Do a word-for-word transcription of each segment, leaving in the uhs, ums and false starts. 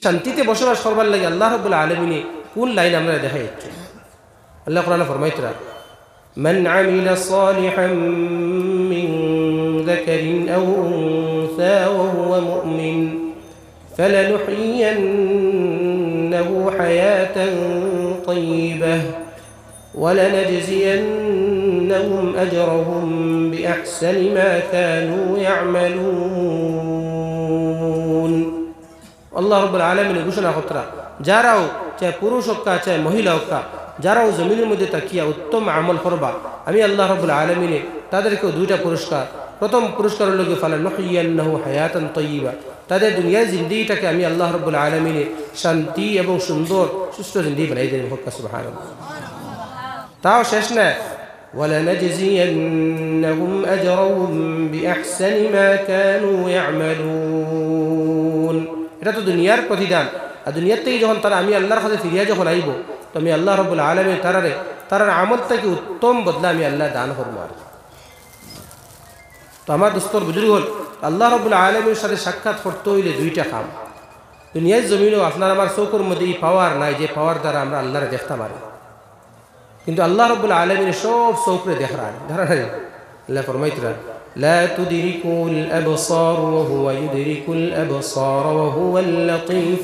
শান্তিতে বসবাস করবার লাগে আল্লাহ রাব্বুল আলামিন কোন লাইন আমরা দেখাই যাচ্ছে আল্লাহ কোরআনে ফরমাইতরা মান আমিলা সালিহান মিন যাকারিন আও উনসা ওয়া হুয়া মুমিন ফালানুহয়িয়ান্নাহু হায়াতান তাইয়্যিবাহ ولنجزينهم أجرهم بأحسن ما كانوا يعملون আল্লাহ রাব্বুল আলামিন ঘোষণা করতরা যারাও চাই পুরুষ হোক চাই মহিলা হোক যারাও জমিনের মধ্যে তাকিয়া উত্তম আমল করবা আমি আল্লাহ রাব্বুল আলামিন তাদেরকে দুইটা পুরস্কার প্রথম পুরস্কার হলো কি ফালানুহয়িয়ান্নাহু হায়াতান তাইয়্যিবা তাদের দুনিয়ার জিন্দেগিটাকে আমি আল্লাহ রাব্বুল আলামিন শান্তি এবং সুন্দর সুস্থ জিন্দেগি বানাই দেব সুবহানাল্লাহ তাও শেষ না ولنجزينهم أجرهم بأحسن ما كانوا يعملون এটা তো দুনিয়ার প্রতিদান আর দুনিয়ার থেকে যখন তারা আমি আল্লাহর কাছে ফিরিয়া যখন আইব তো আমি আল্লাহ রাব্বুল আলামিন তারারে তারার আমল থেকে উত্তম বদলা আমি আল্লাহ দান করব আর তো আমার দোস্তর বুজুর্গ হল আল্লাহ রাব্বুল আলামিনের সাথে সাক্ষাৎ করতে হইলে দুইটা কাম দুনিয়ার জমিনও আপনার আমার চৌকুর মধ্যে এই পাওয়ার নাই যে পাওয়ার দ্বারা আমরা আল্লাহরে দেখতে পারি কিন্তু আল্লাহ রাব্বুল আলামিন সব চৌকরে দেখার ধরা নাই আল্লাহ ফরমাইতরা لا تدركه الأبصار وهو يدرك الأبصار وهو اللطيف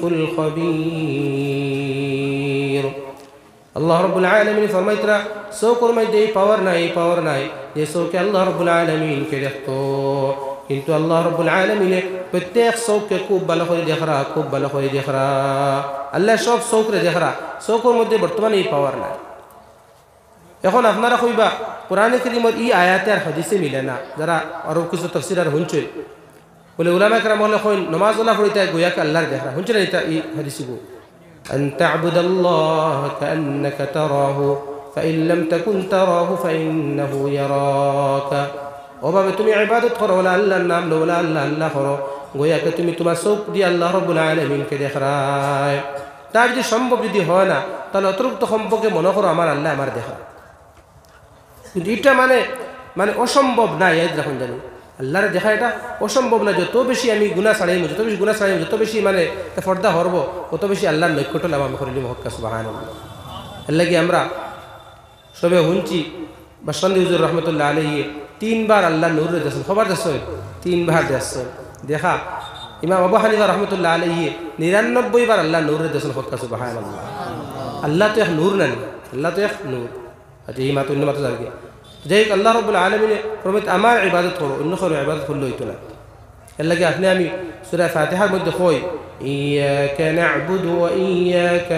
الخبير الله رب العالمين فرمايترا سوكر مجدي পাওয়ার নাই পাওয়ার নাই যে সৌকে আল্লাহ রাব্বুল আলামিন কে দেখতো কিন্তু আল্লাহ রাব্বুল আলামিন প্রত্যেক সৌকে খুব ভালো করে দেখরা খুব ভালো করে দেখরা আল্লাহ সব সৌকরে দেখরা সৌকর মধ্যে বর্তমানে এই পাওয়ার নাই এখন আপনারা কইবা কোরআনে কারীমের এই আয়াতে আর হাদিসে মিলে না যারা আরো কিছু তাফসীর আর হুনছে বলে উলামা کرام বলে কই নামাজ ওলা পড়িতে গোয়া কে আল্লাহর দেখা হুনছে না এই হাদিসে গো আন তা'বুদাল্লাহ কান্নাকা তারাহু ফাইন লাম তাকুন তারাহু ফাইন্নাহু ইয়ারাকা ওভাবে তুমি ইবাদত করো ওলা আল্লাহর নাম লো ওলা আল্লাহ আল্লাহ করো গোয়া কে তুমি তোমার চোখ দিয়ে আল্লাহ রাব্বুল আলামিন কে দেখরায় তার যদি সম্ভব যদি হয় না তাহলে অতিরিক্ত সম্পর্কে মনে করো আমার আল্লাহ আমার দেখা কিন্তু এটা মানে মানে অসম্ভব না ইয়াদ রাখুন জানি আল্লাহর দেখা এটা অসম্ভব না যত বেশি আমি গুনাহ ছাড়াইমু যত বেশি গুনাহ ছাড়াইমু যত বেশি মানে পর্দা হরব তত বেশি আল্লাহর নৈকট্য লাভ আমি করিলি মহক্কা সুবহানাল্লাহ আল্লাহ কি আমরা সবে হুনছি বাসন্দি হুজুর রহমতুল্লাহ আলাইহি তিনবার আল্লাহ নূর দেন খবর দেন তিনবার দেন দেখা ইমাম আবু হানিফা রহমতুল্লাহ আলাইহি নিরানব্বই বার আল্লাহ নূর দেন মহক্কা সুবহানাল্লাহ আল্লাহ তো এক নূর নাই আল্লাহ তো এক নূর আচ্ছা এই মাত্র অন্য মাত্র জানকে যাই আল্লাহ রাব্বুল আলামিন প্রমিত আমার ইবাদত করো অন্য কারো ইবাদত করলে হইতো না এর লাগে আপনি আমি সূরা ফাতিহার মধ্যে কই ইয়াকা না'বুদু ওয়া ইয়াকা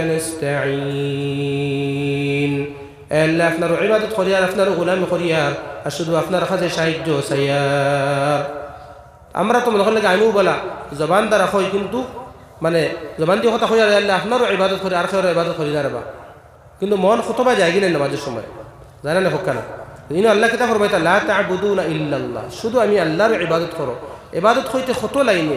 নাস্তাঈন আল্লাহ আপনার ইবাদত করি আর আপনার গোলামি করি আর শুধু আপনার কাছে সাহায্য চাই আমরা তো মনে লাগে আমিও বলা জবান দ্বারা কই কিন্তু মানে জবান দিয়ে কথা কই আর আল্লাহ আপনারও ইবাদত করি আর কারো ইবাদত করি না রা কিন্তু মন খুতবা যায় কিনা নামাজের সময় জানা না হোক না ইনো আল্লাহ কিতা ফরমাইতা লা তা'বুদুনা ইল্লাল্লাহ শুধু আমি আল্লাহর ইবাদত করো ইবাদত হইতে কত লাইনে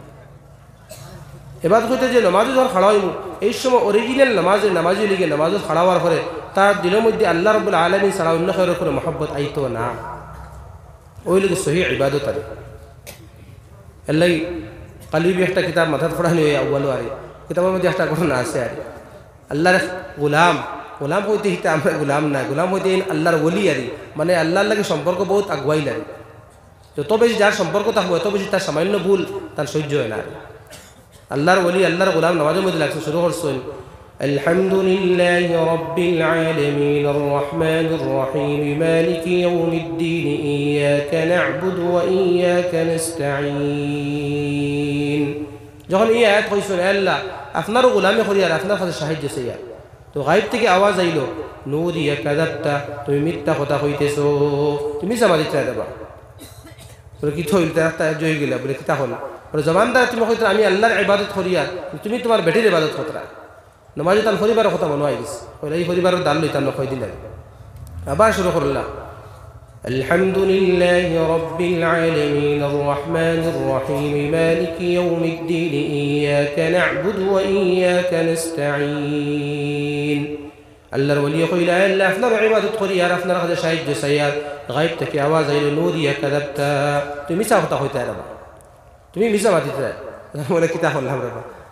ইবাদত হইতে যে নামাজ যখন খাড়া হইব এই সময় অরিজিনাল নামাজে নামাজি লিগে নামাজ খাড়া হওয়ার পরে তার দিলের মধ্যে আল্লাহ রাব্বুল আলামিন ছাড়া অন্য কারোর উপরে মহব্বত আইতো না ওই লোক সহি ইবাদত আরে আল্লাহ কালিবি একটা কিতাব মাথাত পড়ানি হয় আউয়াল আরে কিতাবের মধ্যে একটা ঘটনা আছে আর আল্লাহর গোলাম গোলাম হইতে হিতে আমরা গোলাম না গোলাম হইতে আল্লাহর ওলি আরি মানে আল্লাহর লাগে সম্পর্ক বহুত আগুয়াই লাগে যত বেশি যার সম্পর্ক থাকবো এত বেশি তার সামান্য ভুল তার সহ্য হয় না আল্লাহর ওলি আল্লাহর গোলাম নামাজের মধ্যে লাগছে শুরু করছেন আলহামদুলিল্লাহি রাব্বিল আলামিন আর রহমানির রহিম মালিকি ইয়াউমিদ্দিন ইয়াকা না'বুদু ওয়া ইয়াকা নাস্তাঈন যখন এই আয়াত কইছেন আল্লাহ আপনারও গোলামি করি আর আপনার কাছে সাহায্য চাই তো গায়েব থেকে আওয়াজ আইলো নূরিয়া কাযাবতা তুমি মিথ্যা কথা কইতেছো তুমি সমাধি চাই দেবা বলে কি থইল তারা জয় গেলা বলে কি তাহলে বলে জবানদার তুমি কইতে আমি আল্লাহর ইবাদত করি আর তুমি তোমার বেটির ইবাদত করতা নামাজে তার পরিবারের কথা মনে হয় গেছে বলে এই পরিবারের দান লইতাম না কই দিলেন আবার শুরু করলাম الحمد لله رب العالمين الرحمن الرحيم مالك يوم الدين إياك نعبد وإياك نستعين الله الولي يقول لا إلا أفنى عبادة قرية أفنى رغد شاهد جسيار غيبتك أواز إلى النور يا كذبت تمي ساوتا خويتا ربا تمي ميسا ما تترى ولا كتاب الله ربا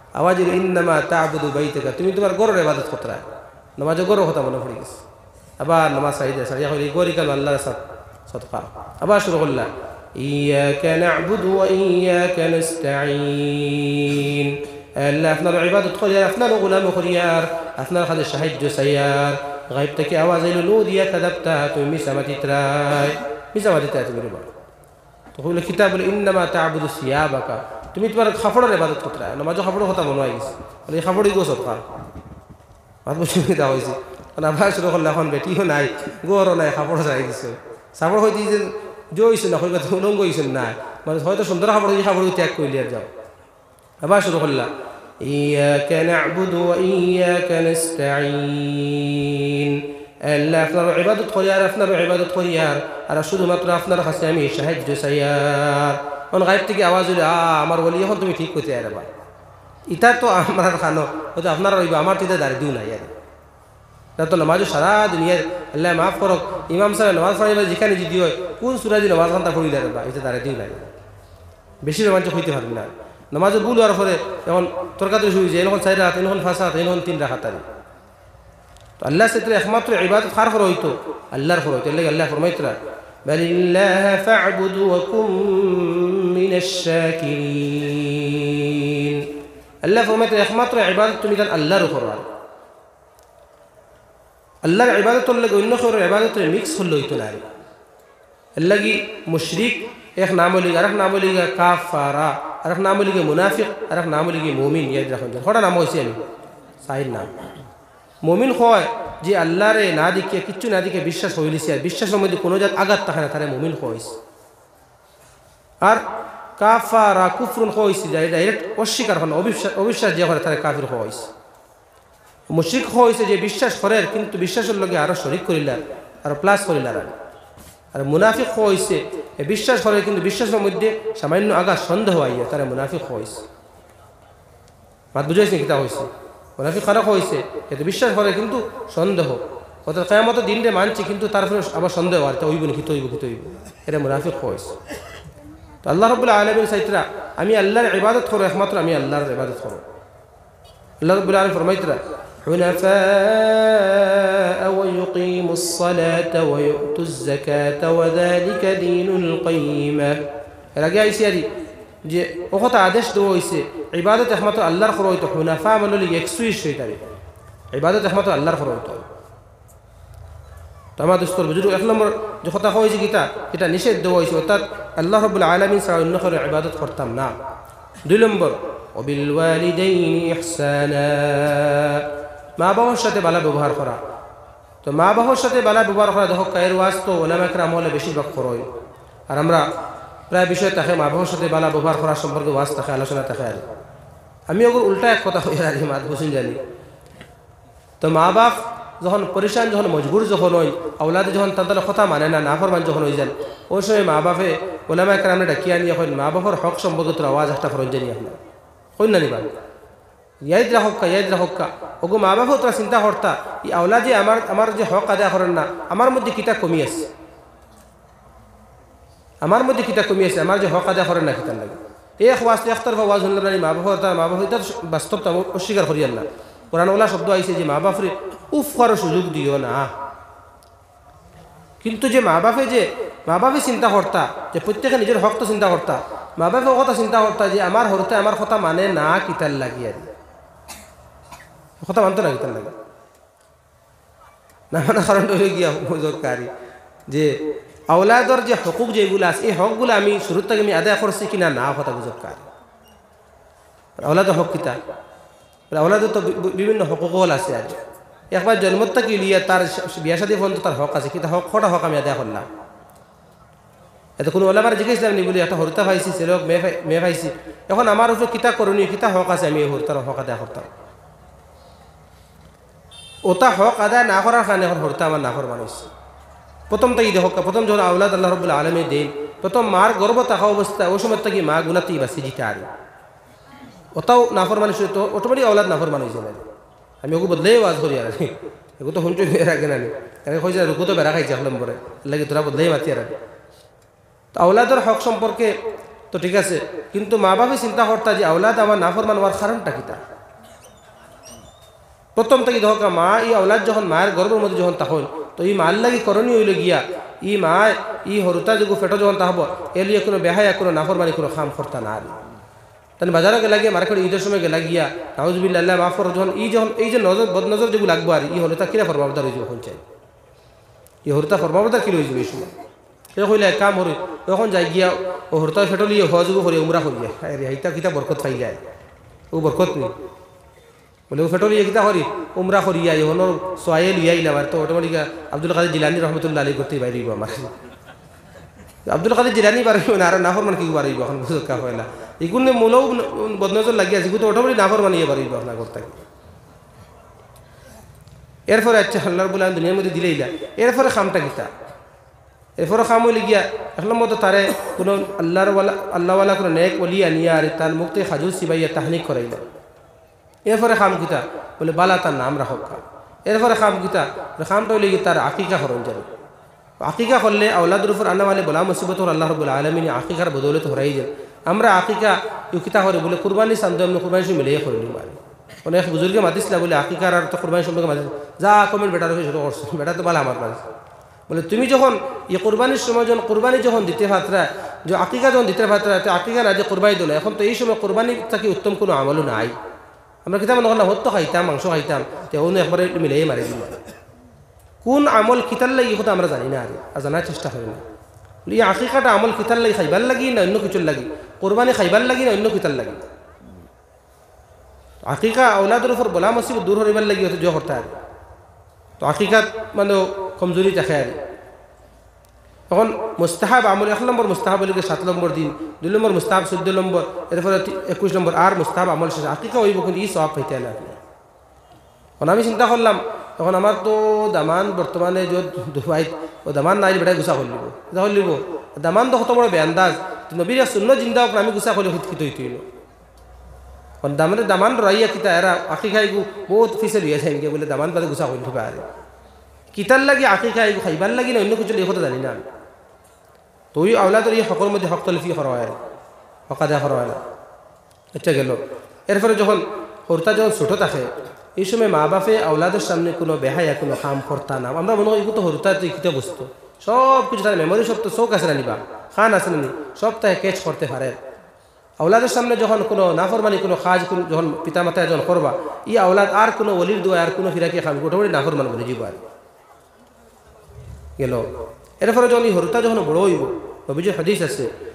আওয়াজ হলো ইন্নামা তা'বুদু বাইতাকা, তুমি তোমার ঘরের ইবাদত করতে। নামাজে ঘরের কথা মনে পড়ে গেছে। আবার নামাজ সাইদে সারিয়া হইলে গরি কাল আল্লাহর সদকা। আবার শুরু করলাম ইয়াকা না'বুদু ওয়া ইয়াকা নাস্তাঈন। আল্লাহ আপনার ইবাদত করি, আপনার গোলাম করি, আর আপনার খালি সাহায্য চাই। আর গায়ব থেকে আওয়াজ এলো নুদিয়া কাযাবতা, তুমি মিছামাতি ত্রায়, মিছামাতি ত্রায় তুমি বলো। তো হইলো কিতাব বলে ইন্নামা তা'বুদু সিয়াবাকা, তুমি তোমার কাপড়ের ইবাদত করতে। নামাজে কাপড়ের কথা মনে হয় গেছে, বলে এই কাপড়ই গো সদকা মাত বসে দেওয়া হয়েছে। আবার শুরু করলে এখন বেটিও নাই, গরও নাই, কাপড় চাই দিছে। কাপড় হয়তো যে জইছে না, হয়তো উলঙ্গ হয়েছে না, মানে হয়তো সুন্দর কাপড় হয়েছে, কাপড় ত্যাগ করলে আর যাও। আবার শুরু করলাম ইয়াকা না'বুদু ওয়া ইয়াকা নাস্তাঈন। আল্লাহ আপনার ইবাদত করি, আর আপনার ইবাদত করি, আর আর শুধুমাত্র আপনার কাছে আমি সাহায্য চাই। আর এখন গায়েব থেকে আওয়াজ হইলে আ আমার বলি এখন তুমি ঠিক করতে আরবা, ইটা তো আমার খানো হয়তো আপনারা রইব, আমার তো দাঁড়িয়ে দিও নাই। আর তো নামাজও সারা দুনিয়ার আল্লাহ মাফ করক, ইমাম সাহেব নামাজ পড়াইবা যেখানে যদি হয় কোন সুরাজি নামাজ খান্তা পড়ি দাঁড়াবা, এটা দাঁড়িয়ে দিও নাই। বেশি রোমাঞ্চ হইতে পারবি না। নামাজে ভুল হওয়ার পরে এখন তরকাতে শুরু হয়েছে, এখন চার রাত, এখন পাঁচ রাত, এখন তিন রাখাত। তো আল্লাহ ক্ষেত্রে একমাত্র ইবাদত কার করা হইতো? আল্লাহর করা হইতো। আল্লাহ ফরমাইতরা বালিল্লাহ ফা'বুদু ওয়া কুম মিনাশ শাকিরিন। আল্লাহ ফরমাইতরা একমাত্র ইবাদত তুমি জান আল্লাহর করো। আল্লাহর ইবাদতর লাগে অন্য কারোর ইবাদতের মিক্স হলে হইতো না। এর লাগি মুশরিক এক নাম হইলে, আর এক নাম হইলে কাফারা, আর এক নাম হইলে মুনাফিক, আর এক নাম হইলে মুমিন। ইয়াদ রাখুন, কটা নাম হয়েছে আমি চাইর নাম। মুমিন হয় যে আল্লাহরে না দেখিয়ে কিচ্ছু না দেখে বিশ্বাস হইলিছে, আর বিশ্বাসের মধ্যে কোনো জাত আঘাত থাকে না, তারা মুমিন হয়েছে। আর কাফারা কুফরুন হয়েছে, ডাইরেক্ট অস্বীকার হয় না, অবিশ্বাস অবিশ্বাস যে করে তারা কাফির হয়েছে। মুশরিক হয়েছে যে বিশ্বাস করে কিন্তু বিশ্বাসের লগে আরো শরিক করিলার, আর প্লাস করিলার। আর মুনাফিক হয়েছে বিশ্বাস করে কিন্তু বিশ্বাসের মধ্যে সামান্য আঘাত সন্দেহ আইয়া, তারা মুনাফিক হয়েছে। মাত বুঝাইছে কিতা হয়েছে? মুনাফিক খারাপ হয়েছে এতে বিশ্বাস করে কিন্তু সন্দেহ, অর্থাৎ কিয়ামতের দিনটা মানছি কিন্তু তারপরে আবার সন্দেহ, আর হইব না, কিত হইব কিত হইব, এটা মুনাফিক হয়েছে। তো আল্লাহ রাব্বুল আলামিন চাইতরা আমি আল্লাহর ইবাদত করো, একমাত্র আমি আল্লাহর ইবাদত করো। আল্লাহ রাব্বুল আলামিন ফরমাইতরা حنفاء ويقيموا الصلاة ويؤتوا الزكاة وذلك دين القيمة। এর আগে আইসি আরি যে ও কথা আদেশ দেওয়া হয়েছে ইবাদত একমাত্র আল্লাহর করা হইতো। হুনাফা মানে হলো একশোই শৈতারি, ইবাদত একমাত্র আল্লাহর করা হইতো। তো আমার দোস্তর বুঝুন, এক নম্বর যে কথা হয়েছে গীতা, এটা নিষেধ দেওয়া হয়েছে, অর্থাৎ আল্লাহ রাব্বুল আলামিন ছাড়া অন্য কারো ইবাদত করতাম না। দুই নম্বর ওয়াবিল ওয়ালিদাইনি ইহসানা, মা বাবার সাথে ভালো ব্যবহার করা। তো মা বাবার সাথে ভালো ব্যবহার করা দেখো কায়ের ওয়াজ তো ওলামা কেরাম হলে বেশিরভাগ করই, আর আমরা প্রায় বিষয় থাকে মা বাবার সাথে ভালো ব্যবহার করার সম্পর্কে ওয়াজ থাকে, আলোচনা থাকে। আর আমি ওগুলো উল্টা এক কথা হয়ে আর মাত বুঝুন জানি। তো মা বাপ যখন পরিশান, যখন মজবুর যখন হয়, আওলাদে যখন তাদের কথা মানে না, নাফরমান যখন হয়ে যান, ওই সময় মা বাপে ওলামা কেরামে ডাকিয়া নিয়ে হয় মা বাবার হক সম্পর্কে তোর আওয়াজ একটা ফরজ জানি আপনার হই না নিবা ইয়াদ রাহক্কা ইয়াদ রাহক্কা। ওগো মা বাপও তোরা চিন্তা করতা এই আওলা যে আমার আমার যে হক আদায় করেন না, আমার মধ্যে কিতা কমি আছে, আমার মধ্যে কিতা কমি আছে, আমার যে হক আদায় করেন না কিতার লাগে এক ওয়াজ একতরফা ওয়াজ হল না। মা বাপ তার মা বাপ এটা বাস্তবতা অস্বীকার করিয়ান না। কোরআন ওলা শব্দ আইছে যে মা বাপরে উফ করার সুযোগ দিও না। কিন্তু যে মা বাপে যে মা বাপে চিন্তা করতা যে প্রত্যেকে নিজের হক তো চিন্তা করতা, মা বাপে কথা চিন্তা করতা যে আমার হরতে আমার কথা মানে না কিতার লাগি, আর কথা মানতো না কিতার লাগে না মানা কারণটা হয়ে গিয়া দরকারি যে আওলাদর যে হকুক যেগুলো আছে এই হকগুলো আমি শুরুর থেকে আমি আদায় করছি কিনা না কথা বুঝকার। আওলাদের হক কিতা, আওলাদের তো বিভিন্ন হকুকল আছে। আর একবার জন্মত থেকে লিয়া তার বিয়া শাদী পর্যন্ত তার হক আছে, কিন্তু হক কটা হক আমি আদায় করলাম। এত কোনো ওলামার জিজ্ঞেসলাম নি বলি একটা হরতা পাইছি ছেলে হোক মেয়ে মেয়ে পাইছি, এখন আমার উপরে কিতা করণীয় কিতা হক আছে আমি এই হরতার হক আদায় করতাম। ওটা হক আদায় না করার কারণে এখন হরতা আমার না করবার হয়েছে। প্রথম থেকে দেখো, প্রথম যখন আওলাদ আল্লাহ রাব্বুল আলামিন দেন, প্রথম মার গর্ভ থাকা অবস্থায় ওই সময় থেকে মা গুনাতেই বাসি জিতে আর ওটাও নাফরমানি শুরু তো অটোমেটিক আওলাদ নাফরমান হয়েছে না। আমি ওকে বদলেই ওয়াজ করি আর এগো তো শুনছো এর আগে না একে কইছে রুকু তো বেড়া খাইছে এক নম্বরে লাগে তোরা বদলেই মাতি আর। তো আওলাদের হক সম্পর্কে তো ঠিক আছে, কিন্তু মা বাপে চিন্তা করতা যে আওলাদ আমার নাফরমান হওয়ার কারণটা কিতা। প্রথম থেকে দেখো মা ই আওলাদ যখন মায়ের গর্বের মধ্যে যখন তখন তো এই মার লাগি করণীয় হইলে গিয়া ই মা ই হরুতা যোগ ফেটো যখন তাহব এলিয়ে কোনো বেহায়া কোনো নাফরমানি কোনো খাম করতা না। তাহলে বাজারে গেলা গিয়া মার্কেট ঈদের সময় গেলা গিয়া নাউজুবিল্লাহ আল্লাহ মাফ করো, যখন এই যখন এই যে নজর বদনজর যেগুলো লাগবো আর ই হরুতা কিরা ফরমাবদার হয়ে যাবো চাই, ই হরুতা ফরমাবদার কিলো হয়ে যাবে এই সময়। সে কইলে এক কাম হরে তখন যাই গিয়া ও হরতা ফেটলিয়ে হজগু করে উমরা করিয়া আরে হাইতা কিতা বরকত পাই যায়, ও বরকত নেই বলে ও ফেটলিয়ে কিতা করি উমরা করিয়া ইহনর সোয়াইল ইয়াইলাম আর তো অটোমেটিক আব্দুল কাদের জিলানী রহমতুল্লাহ আলী করতেই বাইরিব আমার আব্দুল কাদের জিলানী পারিব না আর নাফরমান কি পারিব এখন বুঝকা হয়লা এগুলো মূলও বদনজর লাগিয়া যেগুলো অটোমেটিক নাফরমান ইয়ে পারিব না করতে। এরপরে আচ্ছা আল্লাহ রাব্বুল আলামিন দুনিয়ার মধ্যে দিলেইলা, এরপরে খামটা কিতা, এরপরে খাম হইলে গিয়া এক নম্বর তো তারে কোনো আল্লাহর ওয়ালা আল্লাহওয়ালা কোনো নেক ওলি আনিয়া আর তার মুক্তি হাজুর সিবাইয়া তাহনিক করাইলা। এরপরে খাম কিতা বলে বালা তার নাম রাখক। এরপরে খাম কিতা খামটা হইলে গিয়ে তার আকিকা হরণ যাবে। আকিকা করলে আওলাদের উপর আনাওয়ালে বলা মুসিবত আল্লাহ রাব্বুল আলামিন আকিকার বদৌলত হরাই যায়। আমরা আকিকা কিতা করে বলে কুরবানি চান্দ আমরা কুরবানি সময় মিলিয়ে করে নিব। অনেক বুজুর্গে মাতিছিলা বলে আকিকার আর তো কুরবানি সম্পর্কে মাতিস যা কমেন্ট বেটার হয়ে শুরু করছো, বেটা তো ভালো আমার কাছে বলে তুমি যখন ই কোরবানির সময় যখন কোরবানি যখন দিতে পাত্রা যে আকিকা যখন দিতে পাত্রা তো আকিকা না যে কোরবানি দিল এখন তো এই সময় কোরবানি থাকি উত্তম কোনো আমলও নাই। আমরা কিতাব না হত্য খাইতাম মাংস খাইতাম তেমন একবারে মিলিয়ে মারি দিল। কোন আমল কিতার লাগি কথা আমরা জানি না আর জানার চেষ্টা করি না। এই আকিকাটা আমল কিতার লাগি খাইবার লাগি না অন্য কিছুর লাগি, কোরবানি খাইবার লাগি না অন্য কিতার লাগি। আকিকা আওলাদের উপর বলা মুসিবত দূর হইবার লাগি হতে জোর করতে হবে। তো আকিকাত মানে কমজোরি দেখে আর এখন মুস্তাহাব আমল এক নম্বর মুস্তাহাব হলে সাত নম্বর দিন, দুই নম্বর মুস্তাহাব চোদ্দ নম্বর, এরপরে একুশ নম্বর আর মুস্তাহাব আমল শেষ আকিকা হইব কিন্তু ই সব পাইতে না। এখন আমি চিন্তা করলাম এখন আমার তো দামান বর্তমানে যত দুবাই ও দামান নাই বেটাই গুছা করে লিব গুছা করে লিব দামান তো কত বড় বেআন্দাজ নবীরা শূন্য জিন্দা হোক আমি গুছা করলে খিত হইতেইল দামানে দামান রাইয়া কিতা এরা আকি খাই গু বহুত ফিসে লইয়া যাই বলে দামান বাদে গুছা করে ঢুকা আরে কিতার লাগি আকি খাই গু খাইবার লাগি না অন্য কিছু লিখো তো জানি না। তো ওই আওলাদের এই হকর মধ্যে হক তলফি করা হয় হকা দেওয়া করা হয় না। আচ্ছা গেল এরপরে যখন হরতা যখন ছোটো থাকে এই সময় মা বাপে আওলাদের সামনে কোনো বেহায়া কোনো কাম করতা না। আমরা মনে করি তো হরতা কিতে বস্তু সব কিছু তার মেমোরি সব তো চৌক আছে না নিবা খান আছে না নি সব তাই ক্যাচ করতে পারে। আওলাদের সামনে যখন কোনো নাফরমানি কোনো কাজ যখন পিতা মাতায় যখন করবা ই আওলাদ আর কোনো অলির দোয়া আর কোনো ফিরাকি খান গোটামুটি নাফরমান বলে যাব আর গেল। এরপরে যখন এই হরতা যখন বড় হইব নবীজির হাদিস আছে